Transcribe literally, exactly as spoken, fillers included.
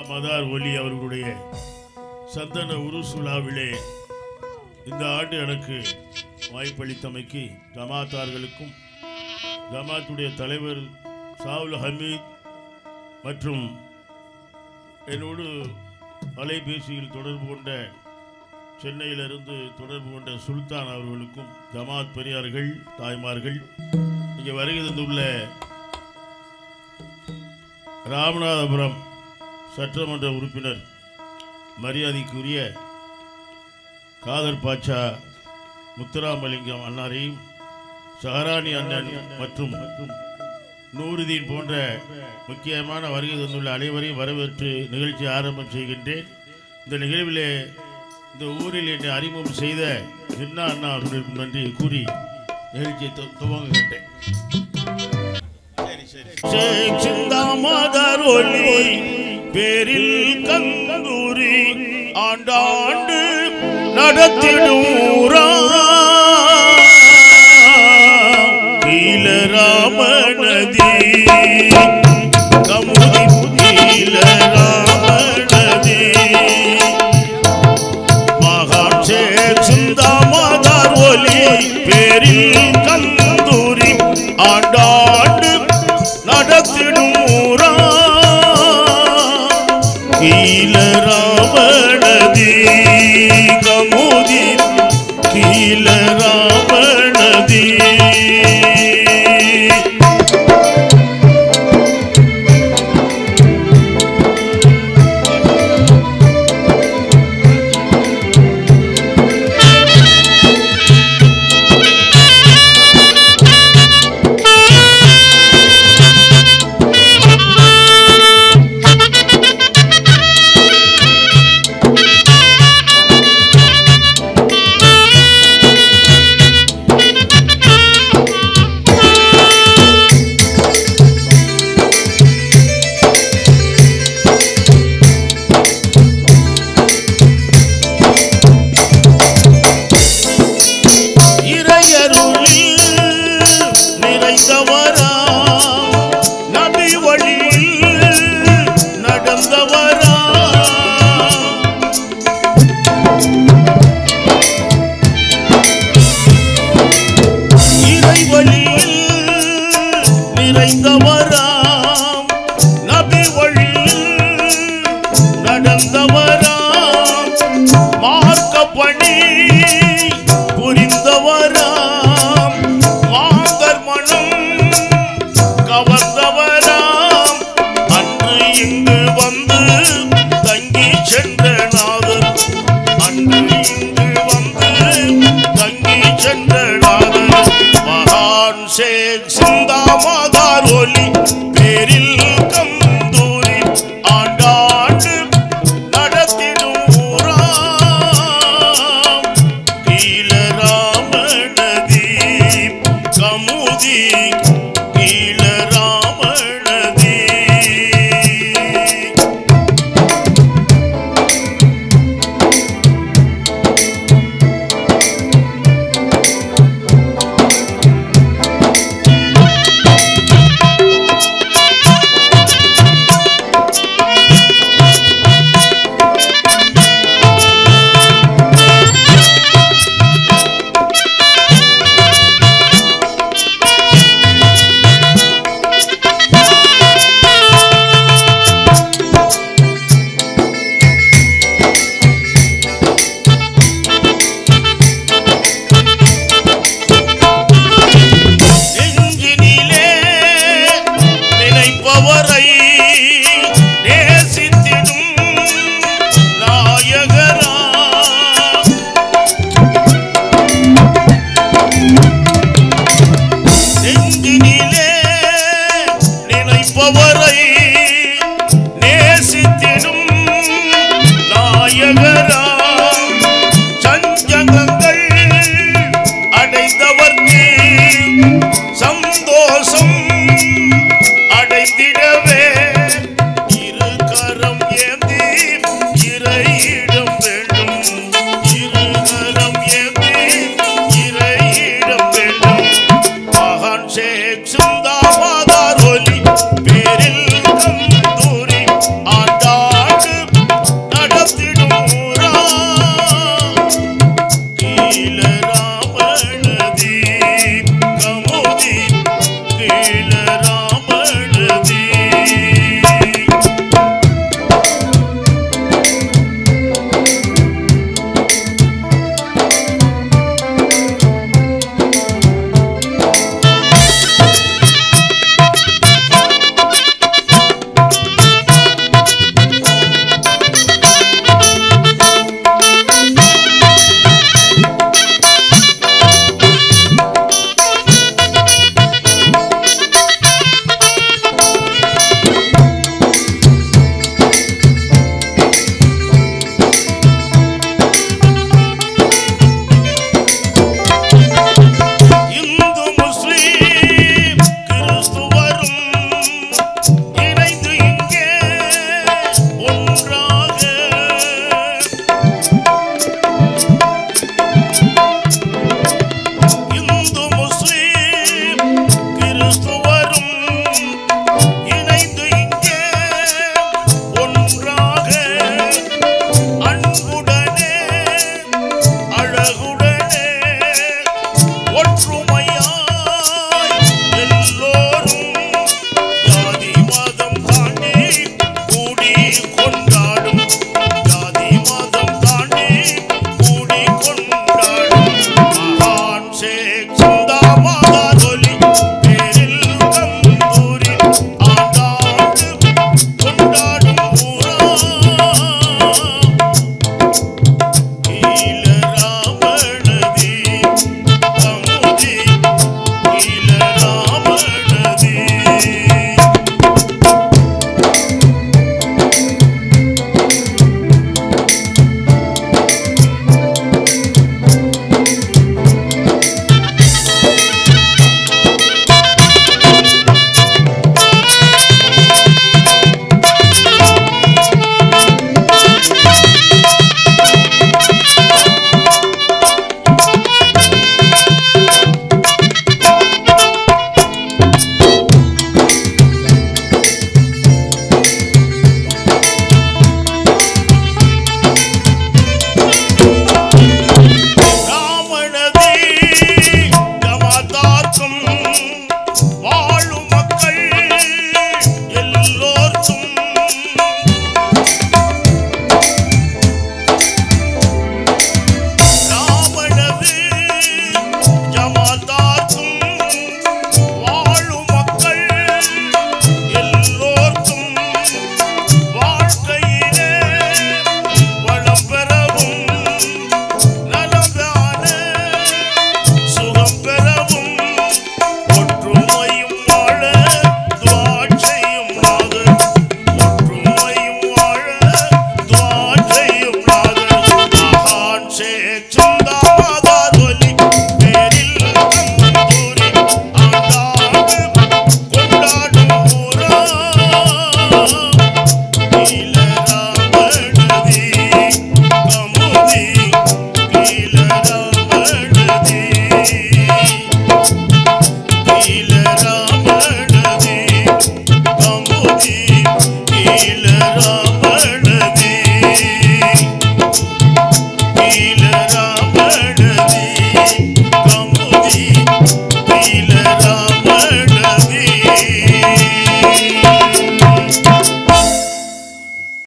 மதார் ஒலி அவர்களுடைய சந்தன உருஸ் விழாவிலே இந்த ஆண்டு எனக்கு வாய்ப்பளித்தமைக்கு ஜமாத்தார்களுக்கும் ஜமாத்துடைய தலைவர் சாவுல் ஹமீத் மற்றும் என்னோடு அலைபேசியில் தொடர்பு கொண்ட சென்னையிலிருந்து தொடர்பு கொண்ட சுல்தான் அவர்களுக்கும் ஜமாத் பெரியார்கள் தாய்மார்கள் இங்கே வருகை தந்துள்ள ராமநாதபுரம் சட்டமன்ற உறுப்பினர் மரியாதைக்குரிய காதர் பாட்சா முத்துராமலிங்கம் அண்ணாரையும் சஹரானி அண்ணன் மற்றும் நூறுதீன் போன்ற முக்கியமான வருகை தந்துள்ள அனைவரையும் வரவேற்று நிகழ்ச்சி ஆரம்பம் செய்கின்றேன். இந்த நிகழ்விலே இந்த ஊரில் என்னை அறிமுகம் செய்த ஜின்னா அண்ணா அவர்களுக்கு நன்றி கூறி நிகழ்ச்சியை துவங்குகின்றேன். மதார் ஒலி பேரில் கந்தூரி ஆண்டாண்டு நடத்திடும் ராமநதி கமுதி கீழ ராமநதி மகான் ஷேக் சிந்தா மதார் ஒலி பேரில் கந்தூரி ஆண்டாண்டு நடத்திடும் கீழ ராமநதி கமுதி கீழ ராமநதி நிறைந்தவராம் நபி வழியில் நடந்தவர்